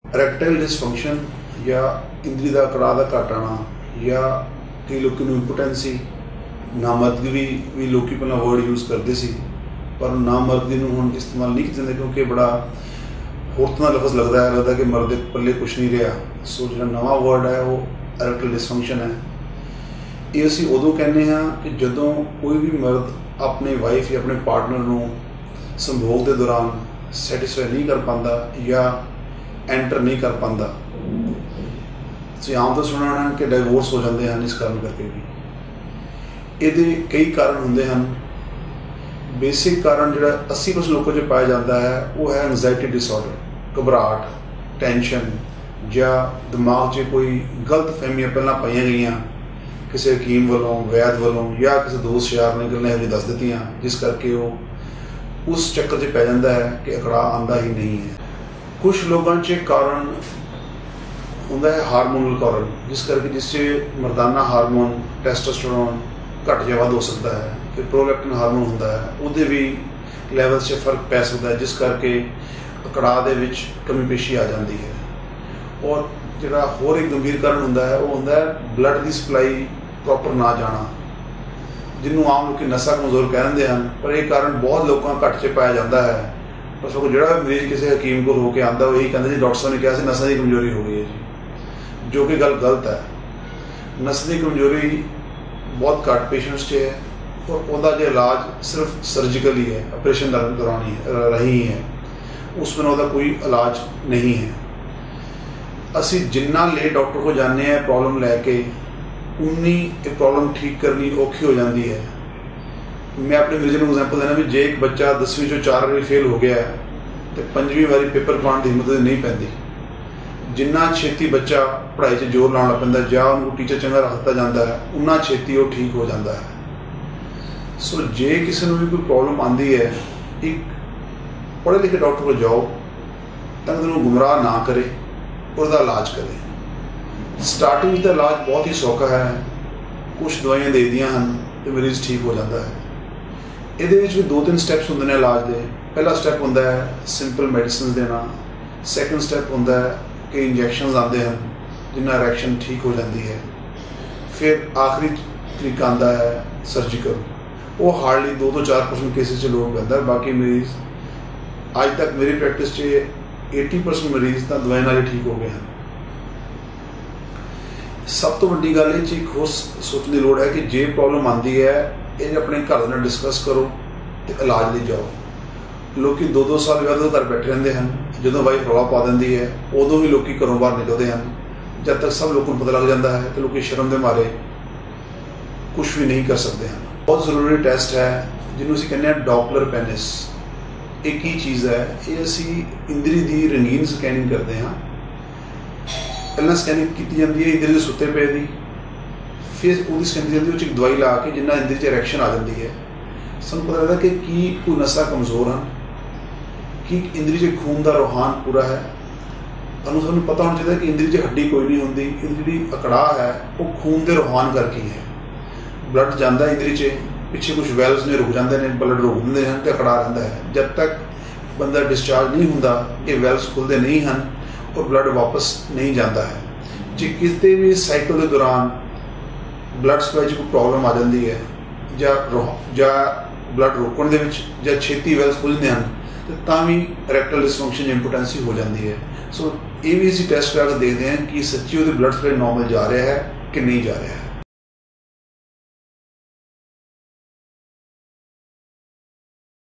इरैक्टाइल dysfunction या इंद्री का कड़ा का घट आना या कई लोगों को इंपोटेंसी नामर्दगी भी लोग पहला वर्ड यूज़ करते सी पर नामर्दगी हुण इस्तेमाल नहीं करते क्योंकि बड़ा होरतना लफज लगता है कि मर्द पल्ले कुछ नहीं रहा। सो जो नवा वर्ड है वो इरैक्टाइल डिसफंक्शन है। ये असी उदों कहने हाँ कि जदों कोई भी मर्द अपने वाइफ या अपने पार्टनर को संभोग के दौरान सैटिस्फाई नहीं कर पाता या एंटर नहीं कर पाता। आम तो सुना होना कि डाइवोर्स हो जाते हैं इस कारण करके भी। ये कई कारण होंगे हैं। बेसिक कारण जो 80% लोगों से पाया जाता है वो है एंगजाइटी डिसऑर्डर, घबराहट, टेंशन या दिमाग से कोई गलत फहमियां पहला पाई गई किसी हकीम वालों, वैद वालों या किसी दोस्त यार ने गल्लां इहो दस दित्तियां जिस करके वो उस चक्कर से पै जाता है कि अकड़ा आंदा ही नहीं है। कुछ लोगों के कारण होंदा है हारमोनल कारण, जिस करके जिससे मर्दाना हारमोन टेस्टोस्टेरोन घट या वध हो सकता है। फिर प्रोलैक्टिन हारमोन होंदा है वो भी लैवल से फर्क पै सकता है जिस करके अकड़ा दे विच कमी पेशी आ जाती है। और जिहड़ा होर एक गंभीर कारण होंदा है वो होंदा है ब्लड की सप्लाई प्रॉपर ना जाना, जिन्हों आम लोग नसा कमजोर कह देंगे हैं पर यह कारण बहुत लोगों घट से पाया जाता है। पर सगों जो मरीज किसी हकीम को होकर आता वो यही कहते जी डॉक्टर साहब ने कहा नसा की कमजोरी हो गई है जी, जो कि गल गलत है। नस की कमजोरी बहुत घट पेशेंट्स से है और उसका जो इलाज सिर्फ सर्जिकल ही है, ऑपरेशन दौरान ही रही है, उसमें उसका कोई इलाज नहीं है। असी जिन्ना लेट डॉक्टर को जाने हैं प्रॉब्लम लैके उन्नी प्रॉब्लम ठीक करनी औखी हो जाती है। मैं अपने मरीजों को एग्जाम्पल देना भी जे एक बच्चा 10वीं चो 4 बारी फेल हो गया है तो 5वीं बारी पेपर पाने की हिम्मत नहीं पैंदी। जिन्ना छेती बच्चा पढ़ाई से जोर लाने लग पैंदा या उनको टीचर चंगा रखता जाता है उन्ना छेती वो ठीक हो जाता है। सो जे किसी को भी कोई प्रॉब्लम आती है एक पढ़े लिखे डॉक्टर को जाओ तक उन्होंने गुमराह ना करे और उसका इलाज करें। स्टार्टिंग का इलाज बहुत ही सौखा है, कुछ दवाइयां दे दियां हैं तो मरीज ठीक हो जाता है। ये भी 2-3 स्टैप्स होंगे ने इलाज के। पहला स्टैप होंदा है सिंपल मेडिसिन देना, सैकेंड स्टैप होंदा है कि इंजैक्शनस आते हैं जिन्ना रिएक्शन ठीक हो जाती है। फिर आखिरी तरीका आता है सर्जिकल, वो हार्डली 2-4% केसेस से लोग पैदा है। बाकी मरीज अज तक मेरी प्रैक्टिस से 80% मरीज तो दवाई नाल ठीक हो गए हैं। सब तो वड्डी गल एक होर सोचने की लोड़ है कि जे प्रॉब्लम आती है ये अपने घर नाल डिस्कस करो तो इलाज ले जाओ। लोग 2-2 साल बाद घर बैठे रहते हैं, जो वाइफ रौला पा देती है उदों भी लोग घरों बाहर निकलते हैं। जब तक सब लोगों को पता लग जाता है तो लोग शर्म के मारे कुछ भी नहीं कर सकते हैं। बहुत जरूरी टेस्ट है जिन्होंने असीं कहने डॉपलर पेनिस। एक ही चीज़ है ये असी इंद्री की रंगीन स्कैनिंग करते हैं। पहला स्कैनिंग की जाती है इंद्री के सुते पे की, फिर वो स्कैनिंग की जाती है एक दवाई ला के जिन्ना इंद्री च रिएक्शन आ जाती है। सूँ पता लगता कि कोई नसा कमजोर हैं कि इंद्री च खून का रुहान पूरा है। सूँ पता होना चाहिए कि इंद्री च हड्डी कोई नहीं होंगी, इंद्री जी अकड़ा है वो खून के रुहान करके है। ब्लड जाता इंद्री च, पिछे कुछ वैल्व्स ने रुक जाते हैं, ब्लड रोक देंगे हैं तो अकड़ा रहता है। जब तक बंदा डिस्चार्ज नहीं होता ये वैल्व्स खुलते नहीं हैं और ब्लड वापस नहीं जाता है। जो किसी भी साइकिल के दौरान ब्लड सप्लाई कोई प्रॉब्लम आ जाती है या ब्लड रोकने या छेती वैल्व्स खुलते हैं तो भी इरैक्टाइल डिसफंक्शन इंपोटेंसी हो जाती है। सो ये भी असीं टेस्ट करा के देखते हैं कि सच्ची वो ब्लड सप्लाई नॉर्मल जा रहा है कि नहीं जा रहा है।